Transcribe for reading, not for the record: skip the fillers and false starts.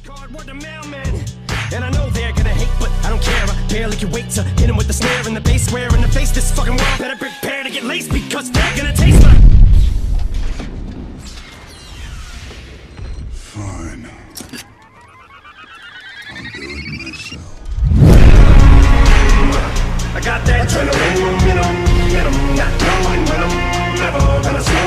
Cardboard the mailman. And I know they're gonna hate, but I don't care. I barely can wait to hit him with the snare and the bass square in the face. This fucking world better prepare to get laced because they're gonna taste my. Fine. I'll do it myself. I got that adrenaline, not knowing when I'm never gonna stop.